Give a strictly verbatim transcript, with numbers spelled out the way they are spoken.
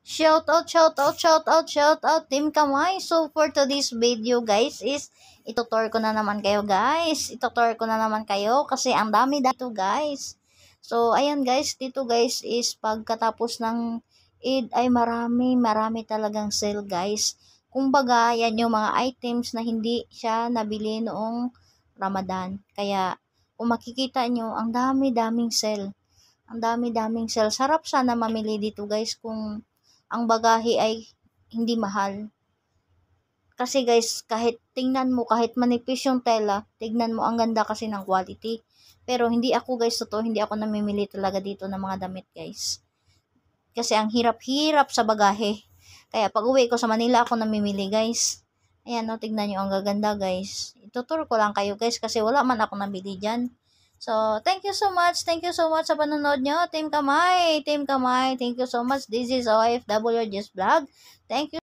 Shout out, shout out, shout out, shout out, Team Kamay. So, for today's video, guys, is itutor ko na naman kayo, guys. Itutor ko na naman kayo kasi ang dami dito, guys. So, ayan, guys, dito, guys, is pagkatapos ng Eid ay marami, marami talagang sale, guys. Kumbaga, yan yung mga items na hindi siya nabili noong Ramadan. Kaya, kung makikita nyo, ang dami-daming sale. Ang dami-daming sale. Sarap sana mamili dito, guys, kung ang bagahe ay hindi mahal. Kasi guys, kahit tingnan mo, kahit manipis yung tela, tignan mo, ang ganda kasi ng quality. Pero hindi ako guys, totoo, hindi ako namimili talaga dito ng mga damit guys. Kasi ang hirap-hirap sa bagahe. Kaya pag uwi ko sa Manila, ako namimili guys. Ayan no, tignan nyo, ang gaganda guys. Ituturo ko lang kayo guys, kasi wala man ako nabili dyan. So, thank you so much. Thank you so much sa panonood nyo. Team Kamay. Team Kamay. Thank you so much. This is O F W Just Vlog. Thank you.